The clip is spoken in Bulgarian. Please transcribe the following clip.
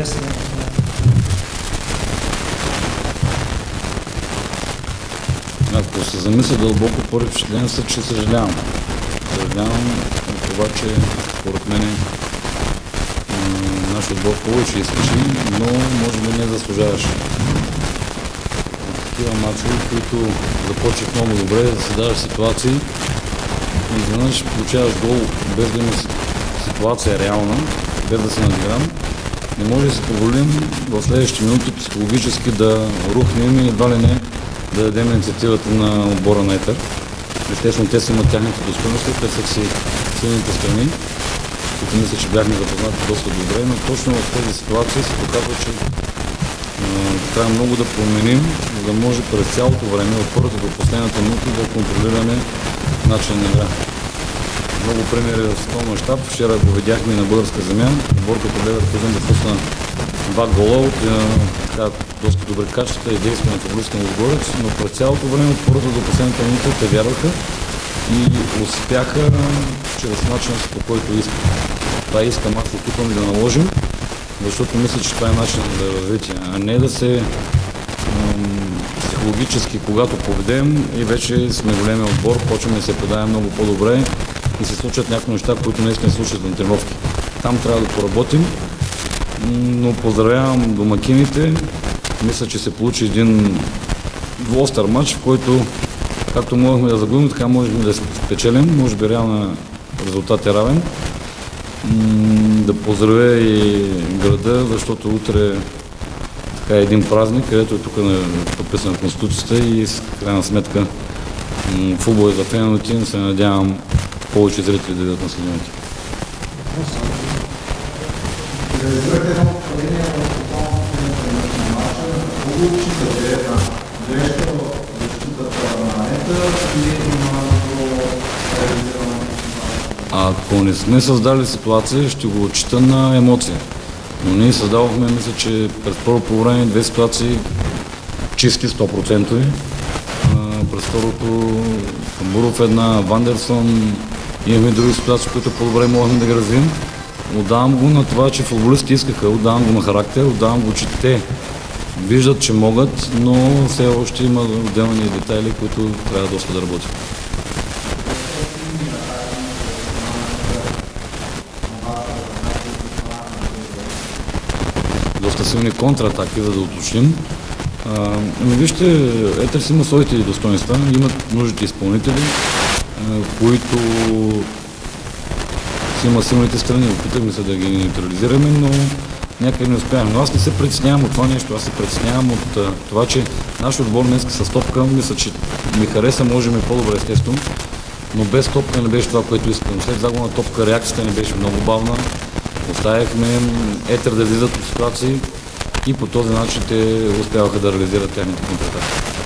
сега. Ако се замисля дълбоко, първи впечатление са, че съжалявам. Съжалявам от това, че според мен нашия отбор повече изкачи, но може би не заслужаваше. Такива мачове, които започват много добре, да се даваш ситуации и изведнъж получаваш гол без да има ситуация реална, без да се надиграм. Не може да се позволим в следващите минути психологически да рухнем и едва ли не да дадем инициативата на отбора на Етър. Естествено, те си имат тяхните достоинства, те са си силните страни, които мисля, че бяхме запознати доста добре, но точно в тези ситуации се показва, че трябва много да променим, за да може през цялото време, от първата до последната минута, да контролираме начин на игра. Много примери в световен мащаб. Вчера го видяхме и на българска земя. Отборката Леверкузен да пусна 2 гола от доста добри качества и действия на футболиста на Лудогорец, но през цялото време от първата до последната минута те вярваха и успяха чрез начина, по който искат. Това искам аз опитвам да наложим, защото мисля, че това е начин за развитие, а не да се психологически, когато победим и вече сме големи отбор, почваме да се предаваме много по-добре и се случат някои неща, които наистина се случат на тренировки. Там трябва да поработим, но поздравявам домакините. Мисля, че се получи един двуостър матч, в който както можехме да загубим, така можехме да спечелим. Може би реално резултат е равен. Да поздравя и града, защото утре така е един празник, където е тук подписана Конституцията и с крайна сметка футбол е за феновете. Се надявам повече зрители да идват на стадионите. Реализирате едно управление в тоталното на матча. Много отчитате една грешка в защитата на Етър и на реализиране. Ако не сме създали ситуация, ще го отчита на емоция. Но ние създавахме, мисля, че през първо по време две ситуации чисти 100%. През второто Камбуров една, Вандерсон, имахме други ситуации, които по-добре можем да ги развием. Отдавам го на това, че футболистите искаха, отдавам го на характер, отдавам го, че те виждат, че могат, но все още има отделни детайли, които трябва доста да работят. Доста силни контратаки, за да уточним. Вижте, Етър си има своите достоинства, имат нужните изпълнители, които си има силните страни. Опитахме се да ги неутрализираме, но някъде не успяваме. Но аз не се притеснявам от това нещо, аз се притеснявам от това, че нашия отбор днес с топка, мисля, че ми хареса, можем и по-добре естествено, но без топка не беше това, което искам. След загуба на топка реакцията не беше много бавна. Оставяхме Етър да излизат от ситуации и по този начин те успяваха да реализират тяхните контратаки.